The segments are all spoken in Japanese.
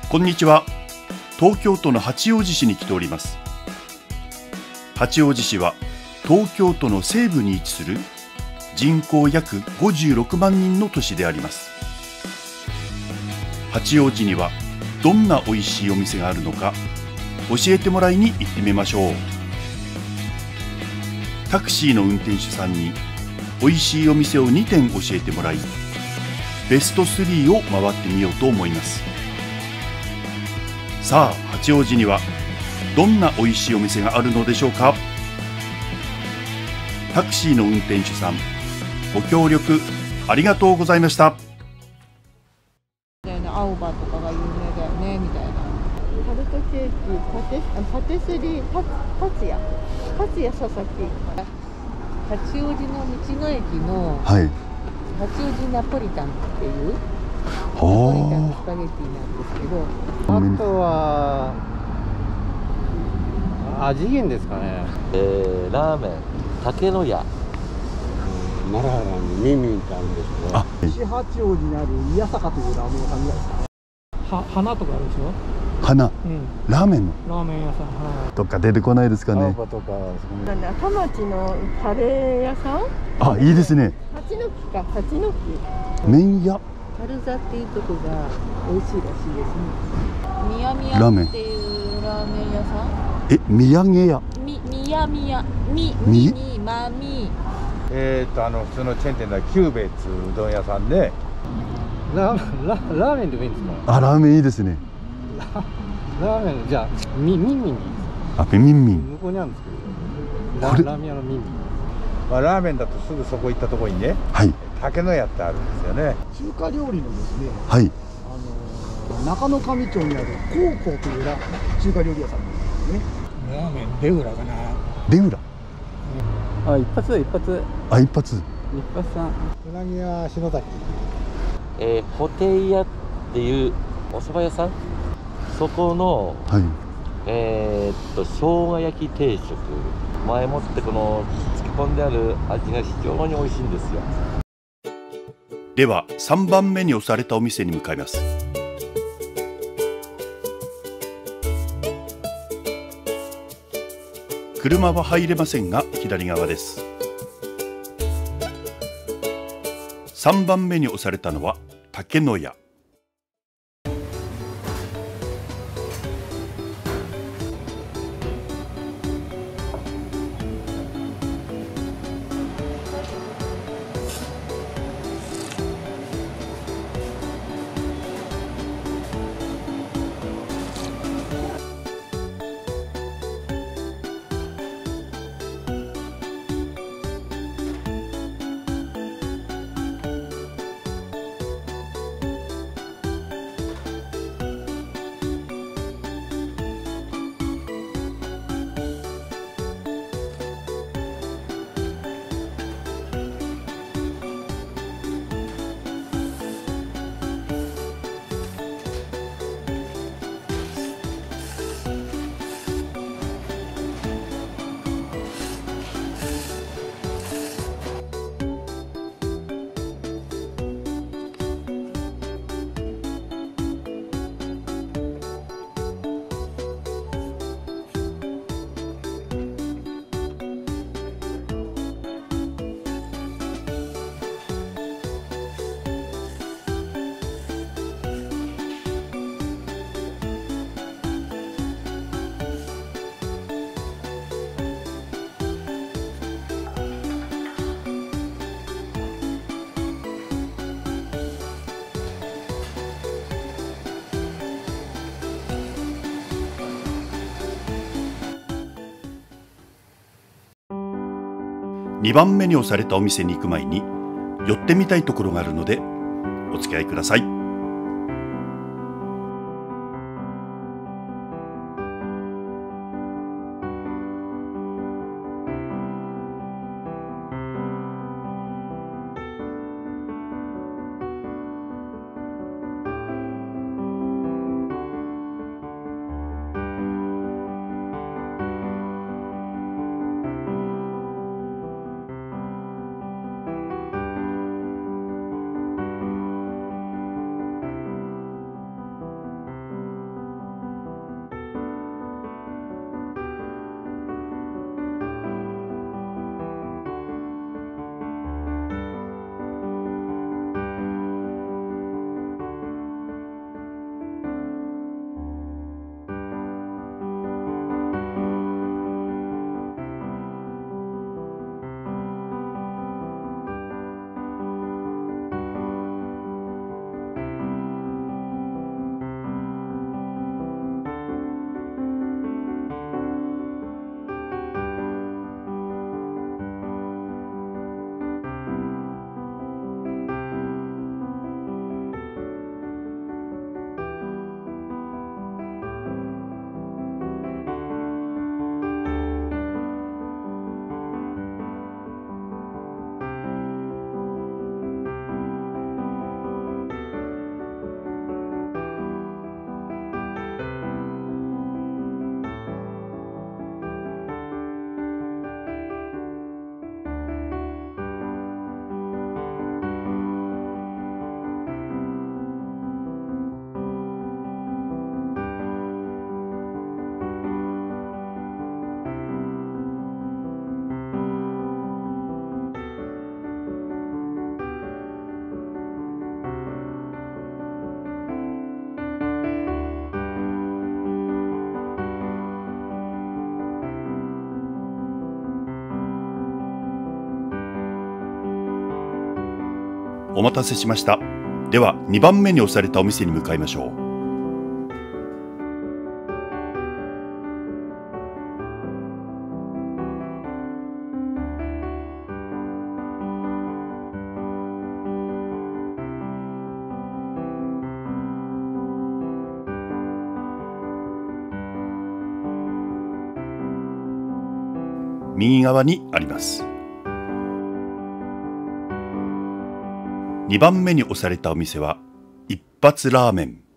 こんにちは。東京都の八王子市に来ております。八王子市は東京都の西部に位置する人口約56万人の都市であります。八王子にはどんな美味しいお店があるのか教えてもらいに行ってみましょう。タクシーの運転手さんに美味しいお店を2店教えてもらい、ベスト3を回ってみようと思います。さあ、八王子にはどんな美味しいお店があるのでしょうか。タクシーの運転手さん、ご協力ありがとうございました。 青葉とかが有名だよねみたいな。タルトケーキ、パティスリー、達也佐々木。八王子の道の駅の、 はい、 八王子ナポリタンっていうナポリタンのスパゲッティなんですけど、 あとは味源ですかね。 ラーメン竹の屋、 奈良原にミンミンってあるんですけど、 西八王子にある宮坂というラーメン屋さんぐらいですかね。 花とかあるでしょ。 花、ラーメンのラーメン屋さん、 どっか出てこないですかね。 青葉とかなんだ、田町のカレー屋さん。 あ、いいですね。 八の木か、八の木。 麺屋樽座っていうとこが美味しいらしいですね。みやみやラーメンっていうラーメン屋さん。 土産屋。 みやみやにまみ。 普通のチェーン店ではキューベイツうどん屋さんで、ラーメンでもいいんですか。 あ、ラーメンいいですね。 ラーメンじゃあミンミンでいいですか。 あ、ミンミン。 向こうにあるんですけど、 これラーメン屋のミンミン。ラーメンだとすぐそこ行ったところにね、 はい、 竹の屋ってあるんですよね。 中華料理のですね、 はい、 中野上町にある高校という中華料理屋さんなんですね。 ラーメンベウラかな。 ベウラ。 あ、一発。 あ、一発。 一発さん。うなぎ屋篠崎。 ホテイ屋っていうお蕎麦屋さん、そこの、 はい、 生姜焼き定食、前もってこの漬け込んである味が非常に美味しいんですよ。 では3番目に押されたお店に向かいます。車は入れませんが左側です。3番目に押されたのは竹の屋。2番目に押されたお店に行く前に寄ってみたいところがあるのでお付き合いください。 お待たせしました。では2番目に押されたお店に向かいましょう。右側にあります。2番目に押されたお店は一発ラーメン。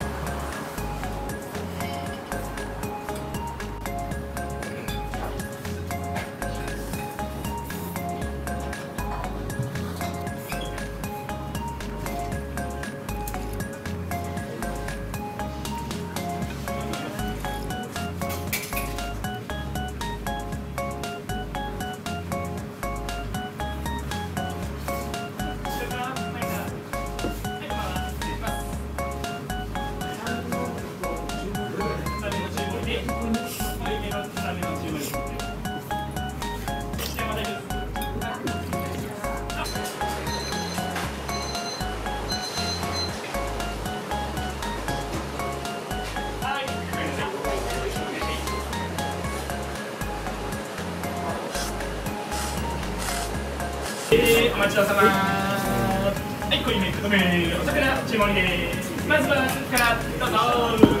お待ちどうさま。はい、濃いめ、太め、お魚注文です。まずはスープからどうぞ。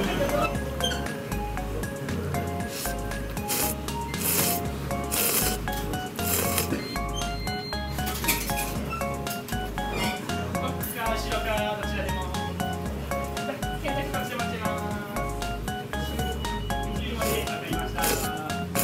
白かどちらでも。検索隠して待ちます。20まで分かりました。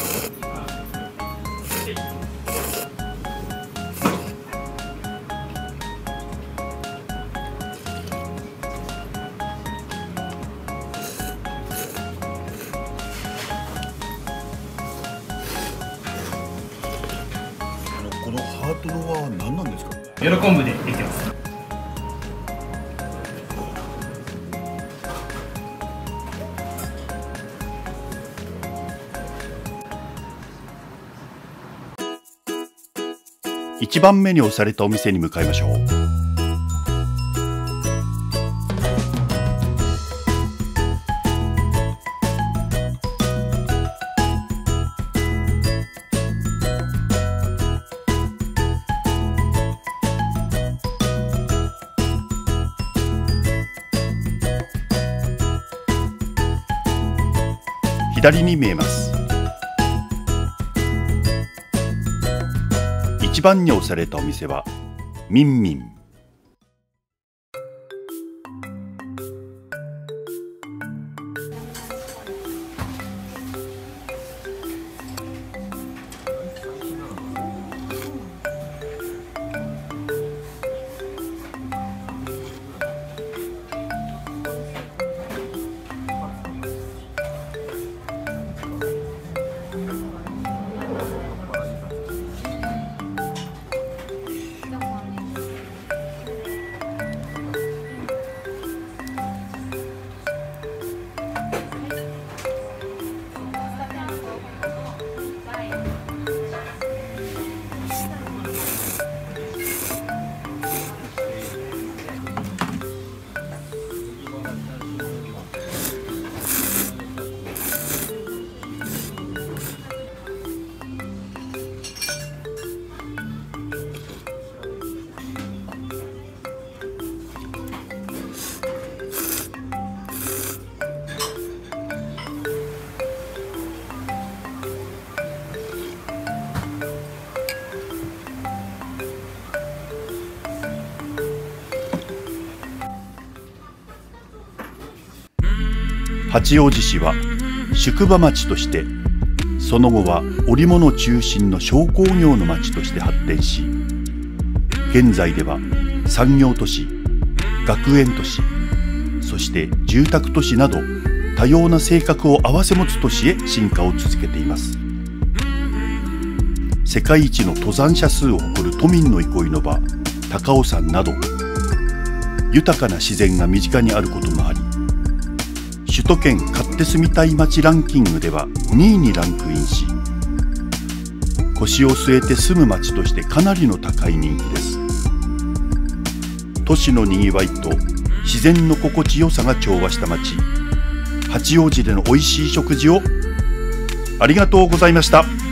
このハートのは何なんですか？ 喜ぶでできてます。 1番目に押されたお店に向かいましょう。左に見えます。1番に押されたお店はミンミン。八王子市は宿場町としてその後は織物中心の商工業の町として発展し、現在では産業都市、学園都市、そして住宅都市など多様な性格を併せ持つ都市へ進化を続けています。世界一の登山者数を誇る都民の憩いの場高尾山など、豊かな自然が身近にあることもあり、首都圏勝手住みたい街ランキングでは2位にランクインし、腰を据えて住む街としてかなりの高い人気です。 都市のにぎわいと自然の心地よさが調和した町、八王子でのおいしい食事をありがとうございました。